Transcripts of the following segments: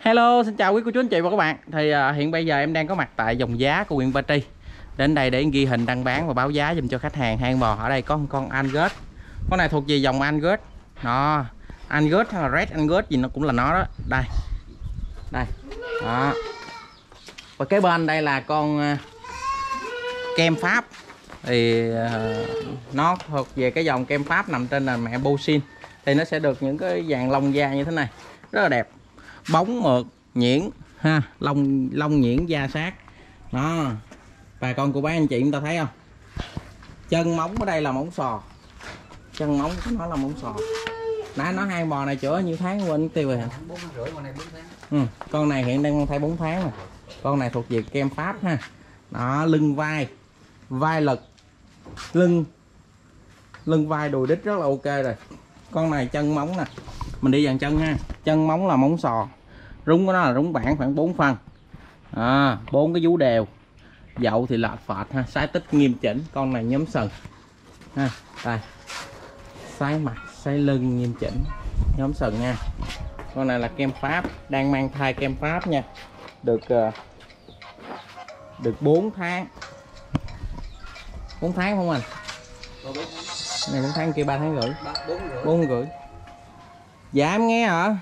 Hello, xin chào quý cô chú anh chị và các bạn. Thì hiện bây giờ em đang có mặt tại Dòng Giá của huyện Ba Tri. Đến đây để ghi hình đăng bán và báo giá dùm cho khách hàng hang bò. Ở đây có một con Angus. Con này thuộc về dòng Angus. Nó Angus hay là Red Angus gì nó cũng là nó đó. Đây. Đây. Đó. Và kế bên đây là con kem Pháp. Thì nó thuộc về cái dòng kem Pháp nằm trên là mẹ Bosin. Thì nó sẽ được những cái dàn lông da như thế này, rất là đẹp, bóng mượt nhuyễn ha, lông nhuyễn da sát đó. Bà con cô bác anh chị chúng ta thấy không, chân móng ở đây là móng sò, chân móng của nó là móng sò. Nãy nó hai bò này chữa nhiêu tháng quên tiêu rồi hả? 4 tháng rưỡi, con này 4 tháng. Con này hiện đang mang thai 4 tháng rồi. Con này thuộc về kem Pháp ha. Đó, lưng vai lực, lưng vai đùi đít rất là ok rồi. Con này chân móng nè, mình đi dàn chân ha, chân móng là móng sò, rúng của nó là rúng bản khoảng 4 phân, 4 cái vú đều, dậu thì lợt phệt ha, sái tích nghiêm chỉnh. Con này nhóm sừng ha, đây sái mặt sái lưng nghiêm chỉnh, nhóm sừng nha. Con này là kem Pháp, đang mang thai kem Pháp nha, được 4 tháng 4 tháng không anh? Này 4 tháng kia 3 tháng rưỡi, 4 tháng rưỡi. Dạ em nghe hả?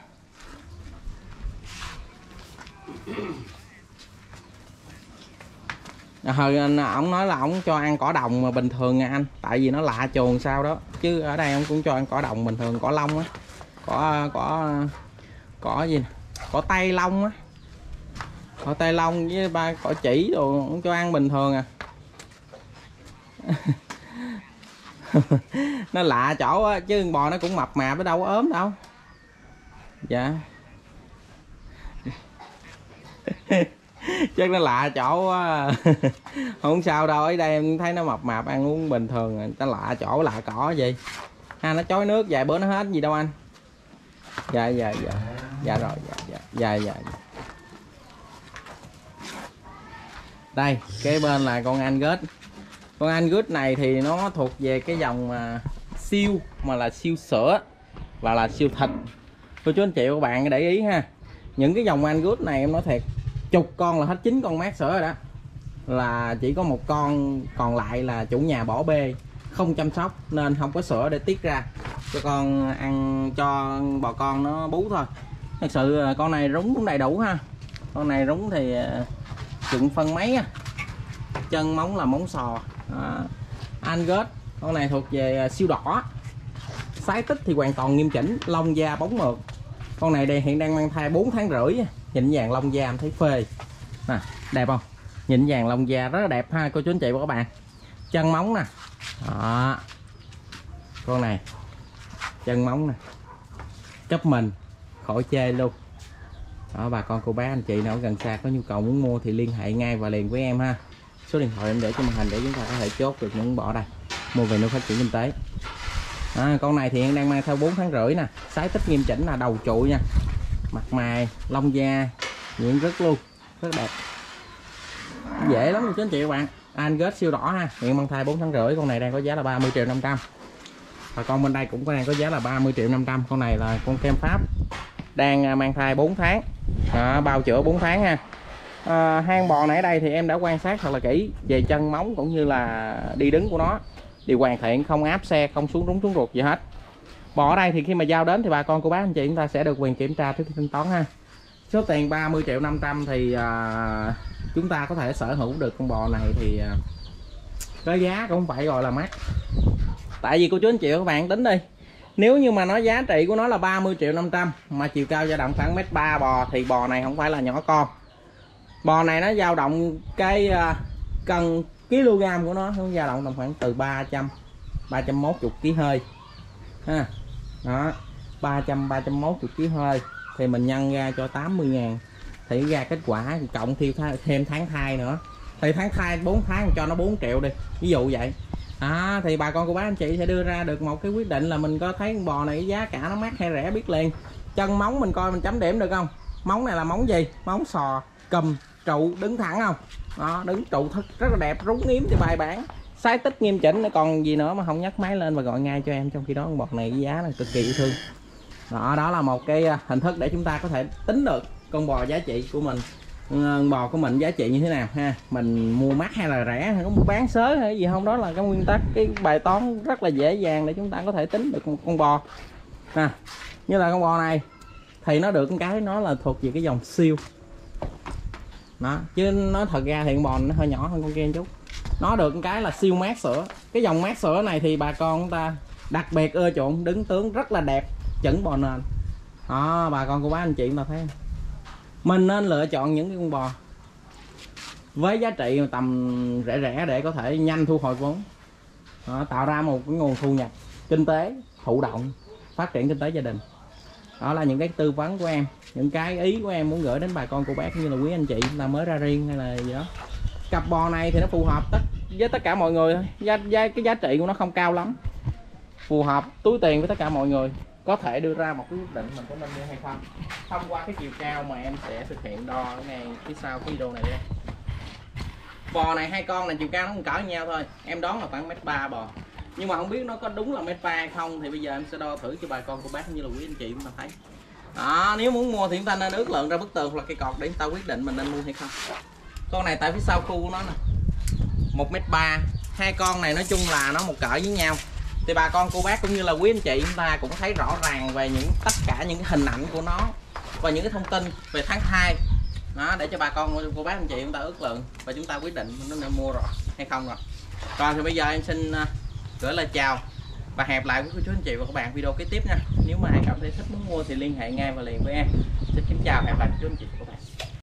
Hồi ổng nói là ổng cho ăn cỏ đồng mà bình thường nha anh, tại vì nó lạ chuồng sao đó, chứ ở đây ông cũng cho ăn cỏ đồng bình thường, cỏ lông á, cỏ gì nè, cỏ tây lông á, cỏ tây lông với ba cỏ chỉ rồi ông cho ăn bình thường à. Nó lạ chỗ á, chứ con bò nó cũng mập mạp ở đâu có ốm đâu. Dạ. Chắc nó lạ chỗ á. Không sao đâu, ở đây em thấy nó mập mạp ăn uống bình thường, nó lạ chỗ lạ cỏ gì ha, nó chói nước vài bữa nó hết gì đâu anh. Dạ rồi dạ. Đây kế bên là con Angus. Con Angus này thì nó thuộc về cái dòng siêu, mà là siêu sữa và là siêu thịt. Cô chú anh chị và các bạn để ý ha, những cái dòng Angus này em nói thiệt, chục con là hết 9 con mát sữa rồi đó, là chỉ có một con còn lại là chủ nhà bỏ bê không chăm sóc nên không có sữa để tiết ra cho con ăn, cho bò con nó bú thôi. Thật sự con này rúng cũng đầy đủ ha, con này rúng thì chừng phân mấy á, chân móng là móng sò. Angus con này thuộc về siêu đỏ, sái tích thì hoàn toàn nghiêm chỉnh, lông da bóng mượt. Con này đây hiện đang mang thai 4 tháng rưỡi, nhìn vàng lông da em thấy phê nè, đẹp không, nhìn vàng lông da rất là đẹp ha cô chú anh chị và các bạn. Chân móng nè đó, con này chân móng nè cấp mình khỏi chê luôn đó. Bà con cô bác anh chị nào gần xa có nhu cầu muốn mua thì liên hệ ngay và liền với em ha. Số điện thoại em để trên màn hình để chúng ta có thể chốt được những bò đây mua về nuôi phát triển kinh tế. Con này thì hiện đang mang theo 4 tháng rưỡi nè, sái tích nghiêm chỉnh là đầu trụi nha, mặt mày lông da nhuyễn rất luôn, rất đẹp, dễ lắm luôn chứ anh chị các bạn. Angus siêu đỏ ha, hiện mang thai 4 tháng rưỡi. Con này đang có giá là 30.500.000. Và con bên đây cũng đang có giá là 30.500.000. Con này là con kem Pháp đang mang thai 4 tháng, bao chữa 4 tháng ha. Hang bò này ở đây thì em đã quan sát thật là kỹ về chân móng cũng như là đi đứng của nó, đều hoàn thiện, không áp xe, không xuống rúng xuống ruột gì hết. Bò ở đây thì khi mà giao đến thì bà con cô bác anh chị chúng ta sẽ được quyền kiểm tra trước khi thanh toán ha. Số tiền 30.500.000 thì chúng ta có thể sở hữu được con bò này thì cái giá cũng không phải gọi là mắc. Tại vì cô chú anh chị các bạn tính đi, nếu như mà nó giá trị của nó là 30.500.000 mà chiều cao dao động khoảng 1m3 bò thì bò này không phải là nhỏ con. Bò này nó dao động cái cân kg của nó dao động tầm khoảng từ 310 kg hơi ha. Đó, 310 kg hơi thì mình nhân ra cho 80.000 thì ra kết quả cộng thêm tháng thai nữa, thì tháng thai 4 tháng cho nó 4 triệu đi, ví dụ vậy. Thì bà con cô bác anh chị sẽ đưa ra được một cái quyết định là mình có thấy con bò này giá cả nó mắc hay rẻ biết liền. Chân móng mình coi mình chấm điểm được không, móng này là móng gì, móng sò, cùm, trụ, đứng thẳng không đó, đứng trụ rất là đẹp, rúng nghiếm thì bài bản, sái tích nghiêm chỉnh. Nó còn gì nữa mà không nhấc máy lên và gọi ngay cho em, trong khi đó con bọt này cái giá là cực kỳ yêu thương đó. Đó là một cái hình thức để chúng ta có thể tính được con bò giá trị của mình, bò của mình giá trị như thế nào ha, mình mua mắc hay là rẻ, có bán sới hay gì không, đó là cái nguyên tắc, cái bài toán rất là dễ dàng để chúng ta có thể tính được một con bò ha. Như là con bò này thì nó được cái nó là thuộc về cái dòng siêu đó, chứ nó thật ra thì con bò nó hơi nhỏ hơn con kia một chút. Nó được cái là siêu mát sữa. Cái dòng mát sữa này thì bà con chúng ta đặc biệt ưa chuộng, đứng tướng rất là đẹp, chuẩn bò nền đó, bà con cô bác anh chị mà thấy mình nên lựa chọn những cái con bò với giá trị tầm rẻ rẻ để có thể nhanh thu hồi vốn đó, tạo ra một cái nguồn thu nhập kinh tế thụ động, phát triển kinh tế gia đình. Đó là những cái tư vấn của em, những cái ý của em muốn gửi đến bà con cô bác như là quý anh chị chúng ta mới ra riêng hay là gì đó. Cặp bò này thì nó phù hợp với tất cả mọi người thôi, cái giá trị của nó không cao lắm, phù hợp túi tiền với tất cả mọi người, có thể đưa ra một cái quyết định mình có nên mua hay không thông qua cái chiều cao mà em sẽ thực hiện đo ngay phía sau cái video này đây. Bò này hai con này chiều cao nó cũng cỡ nhau thôi, em đoán là khoảng 1m3 bò, nhưng mà không biết nó có đúng là 1m3 hay không thì bây giờ em sẽ đo thử cho bà con cô bác như là quý anh chị chúng ta thấy đó. Nếu muốn mua thì chúng ta nên ước lượng ra bức tường hoặc là cây cột để chúng ta quyết định mình nên mua hay không. Con này tại phía sau khu của nó nè 1m3, hai con này nói chung là nó một cỡ với nhau, thì bà con cô bác cũng như là quý anh chị chúng ta cũng thấy rõ ràng về tất cả những cái hình ảnh của nó và những cái thông tin về tháng thai đó, để cho bà con cô bác anh chị chúng ta ước lượng và chúng ta quyết định nó nên mua rồi hay không rồi. Còn thì bây giờ em xin gửi lời chào và hẹn lại với cô chú anh chị và các bạn video kế tiếp nha. Nếu mà ai cảm thấy thích muốn mua thì liên hệ ngay và liền với em. Xin kính chào, hẹn gặp lại cô chú anh chị và các bạn.